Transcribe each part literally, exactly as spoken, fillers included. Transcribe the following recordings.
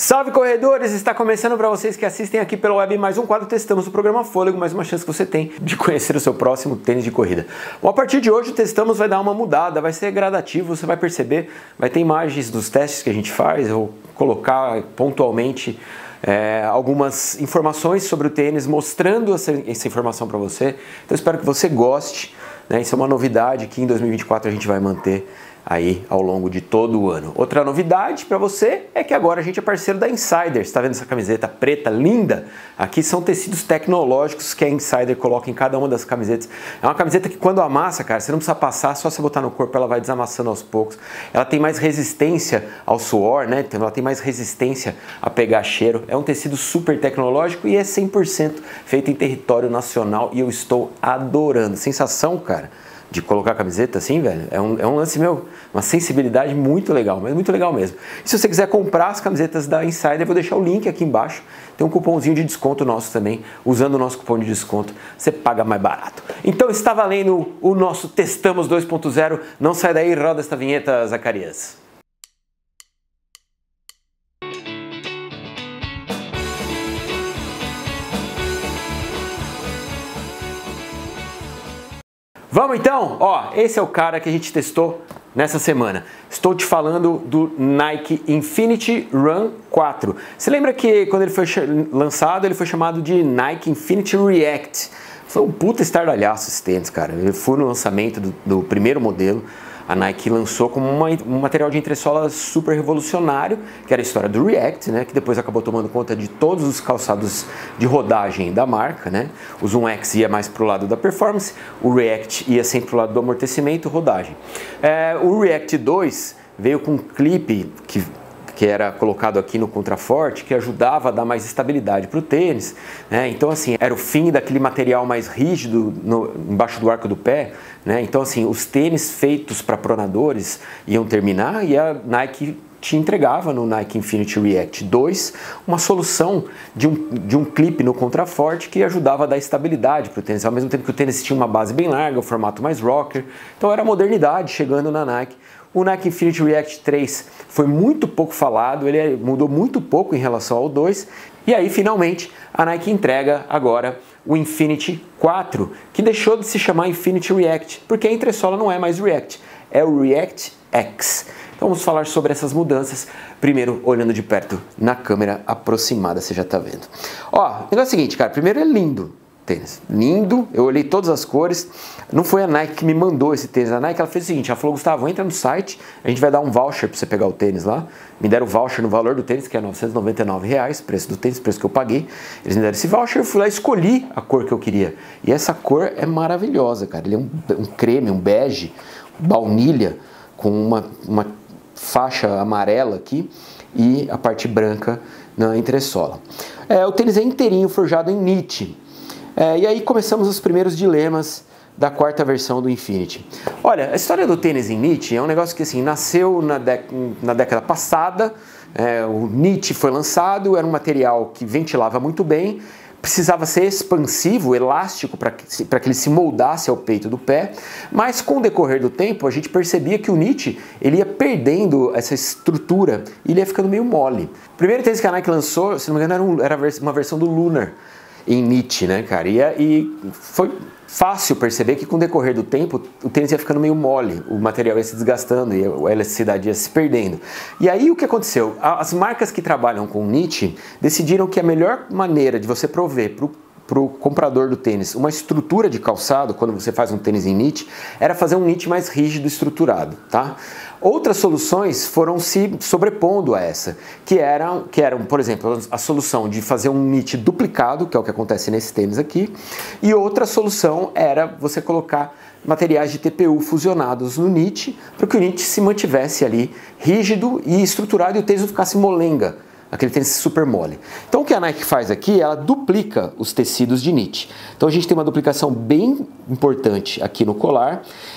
Salve corredores! Está começando para vocês que assistem aqui pela web mais um quadro Testamos do programa Fôlego, mais uma chance que você tem de conhecer o seu próximo tênis de corrida. Bom, a partir de hoje o Testamos vai dar uma mudada, vai ser gradativo, você vai perceber, vai ter imagens dos testes que a gente faz, eu vou colocar pontualmente é, algumas informações sobre o tênis, mostrando essa, essa informação para você. Então espero que você goste, né? Isso é uma novidade que em dois mil e vinte e quatro a gente vai manter aí ao longo de todo o ano. Outra novidade para você é que agora a gente é parceiro da Insider. Está vendo essa camiseta preta linda? Aqui são tecidos tecnológicos que a Insider coloca em cada uma das camisetas. É uma camiseta que quando amassa, cara, você não precisa passar, só você botar no corpo ela vai desamassando aos poucos. Ela tem mais resistência ao suor, né? Ela tem mais resistência a pegar cheiro. É um tecido super tecnológico e é cem por cento feito em território nacional e eu estou adorando. Sensação, cara, de colocar a camiseta assim, velho, é um, é um lance, meu, uma sensibilidade muito legal, mas muito legal mesmo. E se você quiser comprar as camisetas da Insider, eu vou deixar o link aqui embaixo, tem um cupomzinho de desconto nosso também, usando o nosso cupom de desconto, você paga mais barato. Então está valendo o nosso Testamos dois ponto zero, não sai daí, roda esta vinheta, Zacarias. Vamos então? Ó, esse é o cara que a gente testou nessa semana. Estou te falando do Nike Infinity Run quatro. Você lembra que quando ele foi lançado, ele foi chamado de Nike Infinity React. Foi um puta estardalhaço esse tênis, cara. Ele foi no lançamento do, do primeiro modelo. A Nike lançou como uma, um material de entressola super revolucionário, que era a história do React, né, que depois acabou tomando conta de todos os calçados de rodagem da marca, né? O Zoom X ia mais para o lado da performance, o React ia sempre para o lado do amortecimento e rodagem. É, o React dois veio com um clipe que que era colocado aqui no contraforte, que ajudava a dar mais estabilidade para o tênis, né? Então assim, era o fim daquele material mais rígido no, embaixo do arco do pé, né? Então assim, os tênis feitos para pronadores iam terminar e a Nike te entregava no Nike Infinity React dois uma solução de um, de um clipe no contraforte que ajudava a dar estabilidade para o tênis, ao mesmo tempo que o tênis tinha uma base bem larga, o formato mais rocker, então era a modernidade chegando na Nike. O Nike Infinity React três foi muito pouco falado, ele mudou muito pouco em relação ao dois, e aí finalmente a Nike entrega agora o Infinity quatro, que deixou de se chamar Infinity React, porque a entressola não é mais React, é o React X. Então vamos falar sobre essas mudanças, primeiro olhando de perto na câmera aproximada, você já está vendo. Ó, o negócio é o seguinte, cara, primeiro é lindo. Tênis lindo, eu olhei todas as cores, não foi a Nike que me mandou esse tênis, a Nike ela fez o seguinte, ela falou, Gustavo, entra no site, a gente vai dar um voucher para você pegar o tênis lá, me deram o voucher no valor do tênis, que é novecentos e noventa e nove reais, preço do tênis, preço que eu paguei, eles me deram esse voucher, eu fui lá e escolhi a cor que eu queria, e essa cor é maravilhosa, cara, ele é um, um creme, um bege, baunilha, com uma, uma faixa amarela aqui, e a parte branca na entressola. É, o tênis é inteirinho forjado em Knit. É, e aí começamos os primeiros dilemas da quarta versão do Infinity. Olha, a história do tênis em Knit é um negócio que assim, nasceu na, na década passada, é, o Knit foi lançado, era um material que ventilava muito bem, precisava ser expansivo, elástico, para que, para que ele se moldasse ao peito do pé, mas com o decorrer do tempo a gente percebia que o Knit ele ia perdendo essa estrutura e ele ia ficando meio mole. O primeiro tênis que a Nike lançou, se não me engano, era, um, era uma versão do Lunar, em Knit, né, cara? E, e foi fácil perceber que com o decorrer do tempo o tênis ia ficando meio mole, o material ia se desgastando e a elasticidade ia se perdendo. E aí o que aconteceu? As marcas que trabalham com Knit decidiram que a melhor maneira de você prover para o para o comprador do tênis uma estrutura de calçado, quando você faz um tênis em Knit, era fazer um Knit mais rígido e estruturado, tá? Outras soluções foram se sobrepondo a essa, que eram, que eram, por exemplo, a solução de fazer um Knit duplicado, que é o que acontece nesse tênis aqui, e outra solução era você colocar materiais de T P U fusionados no Knit, para que o Knit se mantivesse ali rígido e estruturado e o tênis não ficasse molenga, aquele tênis super mole. Então o que a Nike faz aqui, ela duplica os tecidos de Knit. Então a gente tem uma duplicação bem importante aqui no colar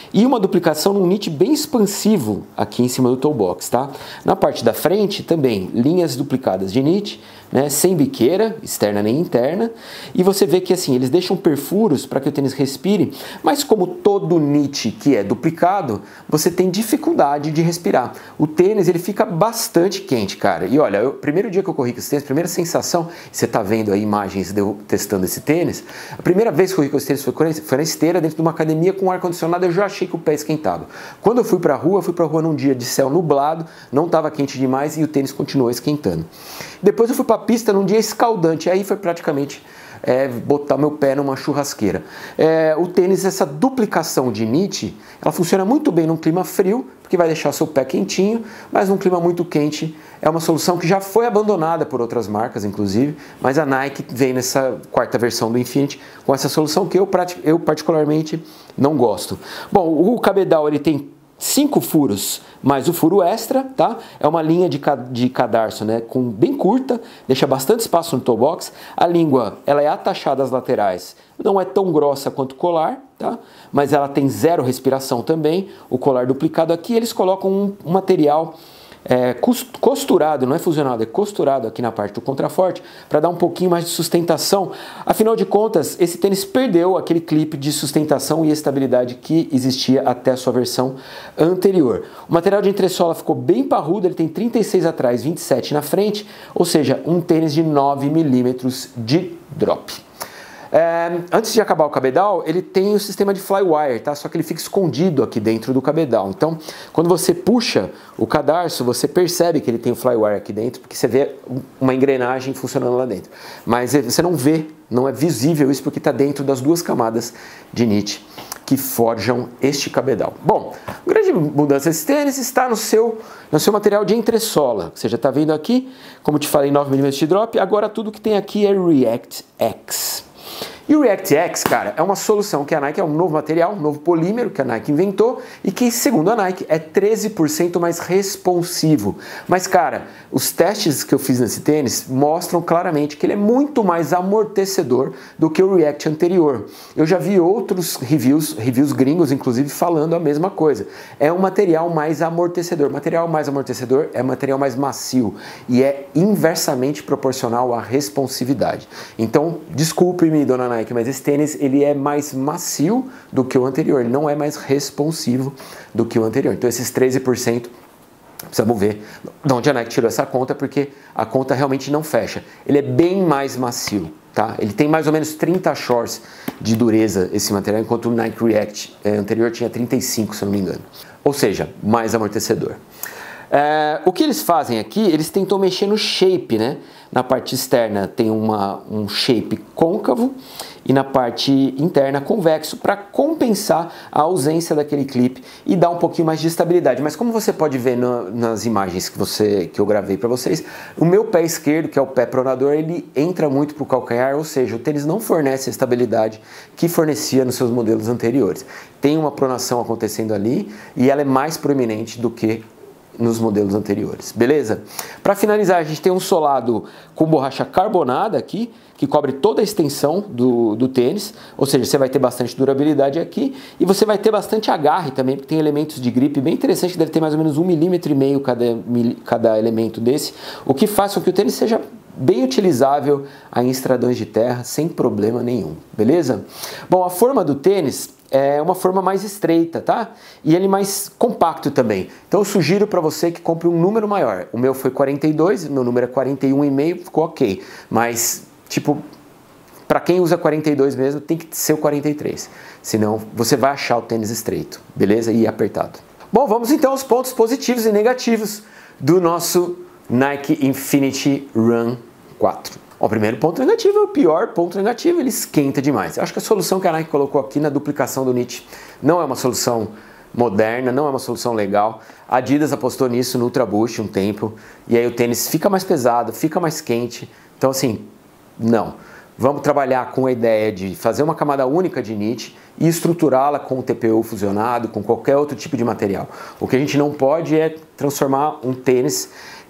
e uma duplicação num knit bem expansivo aqui em cima do toe box, tá? Na parte da frente também, linhas duplicadas de knit, né, sem biqueira, externa nem interna, e você vê que assim, eles deixam perfuros para que o tênis respire, mas como todo knit que é duplicado, você tem dificuldade de respirar. O tênis, ele fica bastante quente, cara. E olha, o primeiro dia que eu corri com esse tênis, a primeira sensação, você tá vendo aí imagens de eu testando esse tênis, a primeira vez que eu corri com esse tênis foi, foi na esteira, dentro de uma academia com ar-condicionado, eu já achei que o pé esquentava. Quando eu fui pra rua, eu fui pra rua num dia de céu nublado, não estava quente demais e o tênis continuou esquentando. Depois eu fui pra pista num dia escaldante, aí foi praticamente é, botar meu pé numa churrasqueira. É, o tênis, essa duplicação de knit, ela funciona muito bem num clima frio, porque vai deixar seu pé quentinho, mas num clima muito quente é uma solução que já foi abandonada por outras marcas, inclusive, mas a Nike vem nessa quarta versão do Infinity com essa solução que eu, eu particularmente não gosto. Bom, o cabedal ele tem cinco furos mais o furo extra, tá? É uma linha de, de cadarço, né, com bem curta, deixa bastante espaço no toe box. A língua, ela é atachada às laterais, não é tão grossa quanto o colar, tá? Mas ela tem zero respiração também. O colar duplicado aqui, eles colocam um, um material é, costurado, não é fusionado, é costurado aqui na parte do contraforte para dar um pouquinho mais de sustentação. Afinal de contas, esse tênis perdeu aquele clipe de sustentação e estabilidade que existia até a sua versão anterior. O material de entressola ficou bem parrudo, ele tem trinta e seis atrás, vinte e sete na frente, ou seja, um tênis de nove milímetros de drop. É, antes de acabar o cabedal, ele tem o sistema de flywire, tá? Só que ele fica escondido aqui dentro do cabedal. Então, quando você puxa o cadarço, você percebe que ele tem o flywire aqui dentro, porque você vê uma engrenagem funcionando lá dentro. Mas você não vê, não é visível isso, porque está dentro das duas camadas de knit que forjam este cabedal. Bom, a grande mudança desse tênis está no seu, no seu material de entressola. Você já está vendo aqui, como te falei, nove milímetros de drop. Agora tudo que tem aqui é React X. E o React X, cara, é uma solução que a Nike, é um novo material, um novo polímero que a Nike inventou e que, segundo a Nike, é treze por cento mais responsivo. Mas, cara, os testes que eu fiz nesse tênis mostram claramente que ele é muito mais amortecedor do que o React anterior. Eu já vi outros reviews, reviews gringos, inclusive, falando a mesma coisa. É um material mais amortecedor. Material mais amortecedor é material mais macio e é inversamente proporcional à responsividade. Então, desculpe-me, dona Nike, mas esse tênis ele é mais macio do que o anterior, ele não é mais responsivo do que o anterior. Então esses treze por cento, precisamos ver de onde a Nike tirou essa conta, porque a conta realmente não fecha. Ele é bem mais macio, tá? Ele tem mais ou menos trinta shorts de dureza esse material, enquanto o Nike React é, anterior tinha trinta e cinco, se eu não me engano. Ou seja, mais amortecedor. É, o que eles fazem aqui, eles tentam mexer no shape, né? Na parte externa tem uma, um shape côncavo e na parte interna convexo para compensar a ausência daquele clipe e dar um pouquinho mais de estabilidade. Mas como você pode ver no, nas imagens que, você, que eu gravei para vocês, o meu pé esquerdo, que é o pé pronador, ele entra muito para o calcanhar, ou seja, o tênis não fornece a estabilidade que fornecia nos seus modelos anteriores. Tem uma pronação acontecendo ali e ela é mais proeminente do que nos modelos anteriores, beleza? Para finalizar, a gente tem um solado com borracha carbonada aqui, que cobre toda a extensão do, do tênis, ou seja, você vai ter bastante durabilidade aqui e você vai ter bastante agarre também, porque tem elementos de gripe bem interessante, que deve ter mais ou menos um milímetro e meio cada, cada elemento desse, o que faz com que o tênis seja bem utilizável em estradões de terra, sem problema nenhum, beleza? Bom, a forma do tênis é uma forma mais estreita, tá? E ele mais compacto também. Então eu sugiro para você que compre um número maior. O meu foi quarenta e dois, meu número é quarenta e um e meio, ficou ok. Mas, tipo, para quem usa quarenta e dois mesmo, tem que ser o quarenta e três. Senão você vai achar o tênis estreito, beleza? E apertado. Bom, vamos então aos pontos positivos e negativos do nosso Nike Infinity Run quatro. O primeiro ponto negativo é o pior ponto negativo, ele esquenta demais. Eu acho que a solução que a Nike colocou aqui na duplicação do knit não é uma solução moderna, não é uma solução legal. A Adidas apostou nisso no Ultra Boost um tempo, e aí o tênis fica mais pesado, fica mais quente. Então assim, não. Vamos trabalhar com a ideia de fazer uma camada única de knit e estruturá-la com o T P U fusionado, com qualquer outro tipo de material. O que a gente não pode é transformar um tênis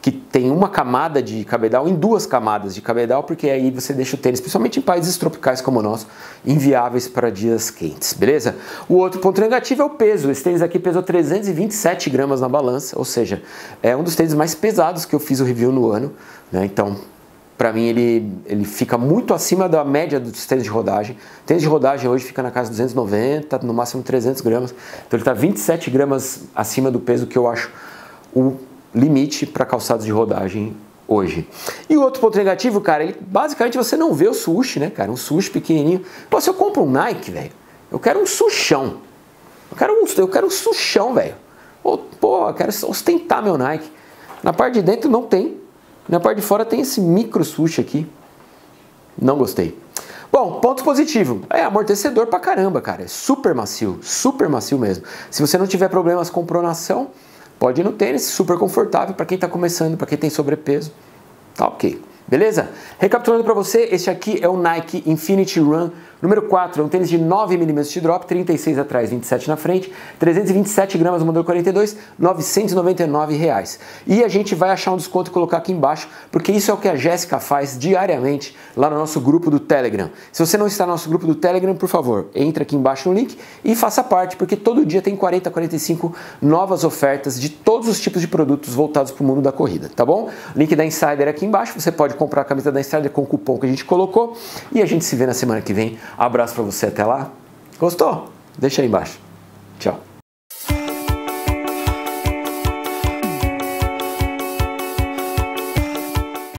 que tem uma camada de cabedal em duas camadas de cabedal, porque aí você deixa o tênis, principalmente em países tropicais como o nosso, inviáveis para dias quentes, beleza? O outro ponto negativo é o peso. Esse tênis aqui pesou trezentos e vinte e sete gramas na balança, ou seja, é um dos tênis mais pesados que eu fiz o review no ano, né? Então, para mim, ele, ele fica muito acima da média dos tênis de rodagem. O tênis de rodagem hoje fica na casa de duzentos e noventa, no máximo trezentos gramas. Então ele está vinte e sete gramas acima do peso que eu acho o limite para calçados de rodagem hoje. E o outro ponto negativo, cara, ele, basicamente você não vê o swoosh, né, cara? Um swoosh pequenininho. Pô, se eu compro um Nike, velho, eu quero um sushão. Eu quero um, eu quero um sushão, velho. Pô, eu quero ostentar meu Nike. Na parte de dentro não tem. Na parte de fora tem esse micro swoosh aqui. Não gostei. Bom, ponto positivo. É amortecedor pra caramba, cara. É super macio, super macio mesmo. Se você não tiver problemas com pronação, pode ir no tênis, super confortável para quem tá começando, para quem tem sobrepeso. Tá ok. Beleza? Recapitulando para você, esse aqui é o Nike Infinity Run número quatro, é um tênis de nove milímetros de drop, trinta e seis atrás, vinte e sete na frente, trezentos e vinte e sete gramas, modelo quarenta e dois, novecentos e noventa e nove reais. E a gente vai achar um desconto e colocar aqui embaixo, porque isso é o que a Jéssica faz diariamente lá no nosso grupo do Telegram. Se você não está no nosso grupo do Telegram, por favor, entre aqui embaixo no link e faça parte, porque todo dia tem quarenta, quarenta e cinco novas ofertas de todos os tipos de produtos voltados para o mundo da corrida, tá bom? Link da Insider aqui embaixo, você pode comprar a camisa da Insider com o cupom que a gente colocou e a gente se vê na semana que vem. Abraço pra você, até lá. Gostou? Deixa aí embaixo. Tchau.